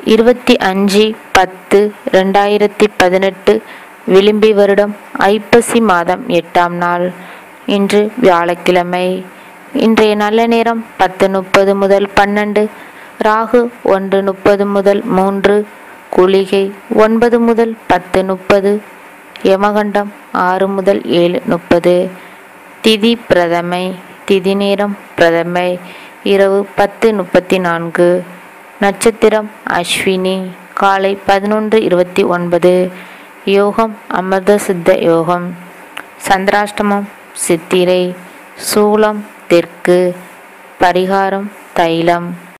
25/10/2018 விளிம்பி வருடம் ஐப்பசி மாதம் 8ஆம் நாள். இன்று வியாழக்கிழமை. இன்றைய நல்ல நேரம் 10:30 முதல் 12, ராகு 1:30 முதல் 3, குளிகை 9 முதல் 10:30, யமகண்டம் 6 முதல் 7:30. திதி பிரதமை. திதி நேரம் பிரதமை இரவு 10:34. நட்சத்திரம் அஸ்வினி. காலை 11:29. யோகம் அமிர்த சித்த யோகம். சந்திராஷ்டமம் சித்திரை. சூலம் தெற்கு. பரிகாரம் தைலம்.